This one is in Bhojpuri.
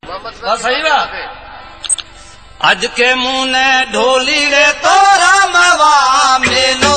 सही बात। अज के मुंह ने ढोली रे तोरा मवा मेलो